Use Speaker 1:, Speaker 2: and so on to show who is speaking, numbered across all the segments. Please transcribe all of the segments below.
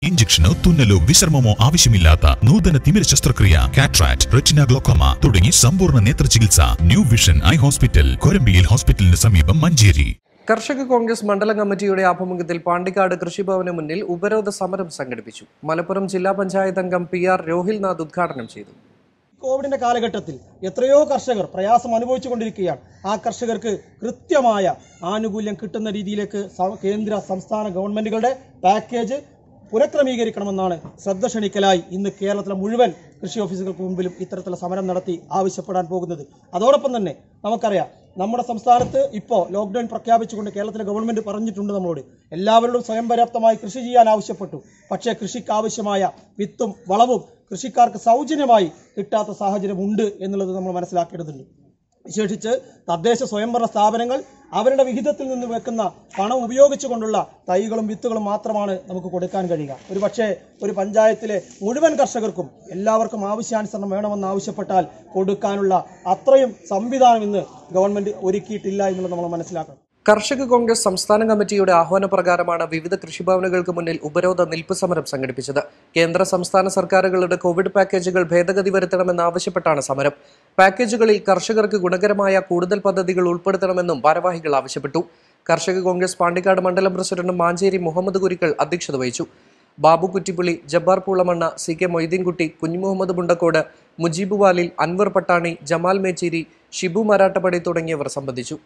Speaker 1: ഇഞ്ചക്ഷനോ തുന്നലോ വിശ്രമമോ ആവശ്യമില്ലാത്ത നൂതന തിമിര ശസ്ത്രക്രിയ, കാറ്ററാക്ട്, റെറ്റിന ഗ്ലോക്കോമ തുടങ്ങി സമ്പൂർണ്ണ നേത്ര ചികിത്സ ന്യൂ വിഷൻ ഐ ഹോസ്പിറ്റൽ, കൊരമ്പിയിൽ ഹോസ്പിറ്റലിന് സമീപം, മഞ്ചേരി.
Speaker 2: കർഷക കോൺഗ്രസ് മണ്ഡലം കമ്മിറ്റിയുടെ ആഭിമുഖ്യത്തിൽ പാണ്ടിക്കാട് കൃഷിഭവന് മുന്നിൽ ഉപരോധ സമരം സംഘടിപ്പിച്ചു. മലപ്പുറം ജില്ലാ പഞ്ചായത്ത് അംഗം PR രോഹിൽനാഥ് ഉദ്ഘാടനം ചെയ്തു.
Speaker 3: കോവിഡിന്റെ കാലഘട്ടത്തിൽ എത്രയോ കർഷകർ പ്രയാസം അനുഭവിച്ചുകൊണ്ടിരിക്കുകയാണ്. ആ കർഷകർക്ക് കൃത്യമായ ആനുകൂല്യം കിട്ടുന്ന രീതിയിലേക്ക് കേന്ദ്ര സംസ്ഥാന ഗവൺമെന്റുകളുടെ പാക്കേജ് പുനഃക്രമീകരിക്കണമെന്നാണ് ശ്രദ്ധ ക്ഷണിക്കലായി ഇന്ന് കേരളത്തിലെ മുഴുവൻ കൃഷി ഓഫീസുകൾക്ക് മുമ്പിലും ഇത്തരത്തിലുള്ള സമരം നടത്തി ആവശ്യപ്പെടാൻ പോകുന്നത്. അതോടൊപ്പം തന്നെ നമുക്കറിയാം, നമ്മുടെ സംസ്ഥാനത്ത് ഇപ്പോൾ ലോക്ക്ഡൌൺ പ്രഖ്യാപിച്ചുകൊണ്ട് കേരളത്തിലെ ഗവൺമെന്റ് പറഞ്ഞിട്ടുണ്ട് നമ്മളോട് എല്ലാവരോടും സ്വയം പര്യാപ്തമായി കൃഷി ചെയ്യാൻ ആവശ്യപ്പെട്ടു. പക്ഷേ കൃഷിക്ക് ആവശ്യമായ വിത്തും വളവും കൃഷിക്കാർക്ക് സൗജന്യമായി കിട്ടാത്ത സാഹചര്യം ഉണ്ട് എന്നുള്ളത് നമ്മൾ മനസ്സിലാക്കേണ്ടതുണ്ട്. വിശേഷിച്ച് തദ്ദേശ സ്വയംഭരണ സ്ഥാപനങ്ങൾ അവരുടെ വിഹിതത്തിൽ നിന്ന് വെക്കുന്ന പണം ഉപയോഗിച്ചുകൊണ്ടുള്ള തൈകളും വിത്തുകളും മാത്രമാണ് നമുക്ക് കൊടുക്കാൻ കഴിയുക. ഒരുപക്ഷെ ഒരു പഞ്ചായത്തിലെ മുഴുവൻ കർഷകർക്കും എല്ലാവർക്കും ആവശ്യാനുസരണം വേണമെന്ന് ആവശ്യപ്പെട്ടാൽ കൊടുക്കാനുള്ള അത്രയും സംവിധാനം ഇന്ന് ഗവൺമെന്റ് ഒരുക്കിയിട്ടില്ല എന്നുള്ളത് നമ്മൾ മനസ്സിലാക്കണം.
Speaker 2: കർഷക കോൺഗ്രസ് സംസ്ഥാന കമ്മിറ്റിയുടെ ആഹ്വാനപ്രകാരമാണ് വിവിധ കൃഷിഭവനുകൾക്ക് മുന്നിൽ ഉപരോധ നിൽപ്പ് സമരം സംഘടിപ്പിച്ചത്. കേന്ദ്ര സംസ്ഥാന സർക്കാരുകളുടെ കോവിഡ് പാക്കേജുകൾ ഭേദഗതി വരുത്തണമെന്നാവശ്യപ്പെട്ടാണ് സമരം. പാക്കേജുകളിൽ കർഷകർക്ക് ഗുണകരമായ കൂടുതൽ പദ്ധതികൾ ഉൾപ്പെടുത്തണമെന്നും ഭാരവാഹികൾ ആവശ്യപ്പെട്ടു. കർഷക കോൺഗ്രസ് പാണ്ടിക്കാട് മണ്ഡലം പ്രസിഡന്റ് മാഞ്ചേരി മുഹമ്മദ് കുരിക്കൾ അധ്യക്ഷത വഹിച്ചു. ബാബു കുറ്റിപ്പുള്ളി, ജബ്ബാർ പൂളമണ്ണ, CK മൊയ്തീൻകുട്ടി, കുഞ്ഞുമുഹമ്മദ് ബുണ്ടക്കോട്, മുജീബ് വാലിൽ, അൻവർ പട്ടാണി, ജമാൽ മേച്ചേരി, ഷിബു മരാട്ടപ്പടി തുടങ്ങിയവർ സംബന്ധിച്ചു.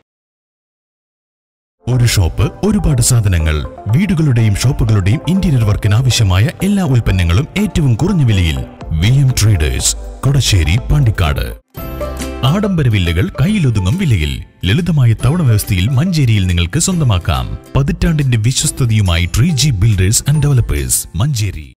Speaker 1: ഒരു ഷോപ്പ്, ഒരുപാട് സാധനങ്ങൾ. വീടുകളുടെയും ഷോപ്പുകളുടെയും ഇന്റീരിയർ വർക്കിന് ആവശ്യമായ എല്ലാ ഉൽപ്പന്നങ്ങളും ഏറ്റവും കുറഞ്ഞ വിലയിൽ. VM traders, Kodassery, Pandikkad. ആഡംബര വില്ലകൾ കയ്യിലൊതുങ്ങും വിലയിൽ ലളിതമായ തവണ വ്യവസ്ഥയിൽ മഞ്ചേരിയിൽ നിങ്ങൾക്ക് സ്വന്തമാക്കാം. പതിറ്റാണ്ടിന്റെ വിശ്വസ്തതയുമായി 3G builders and developers, Manjeri.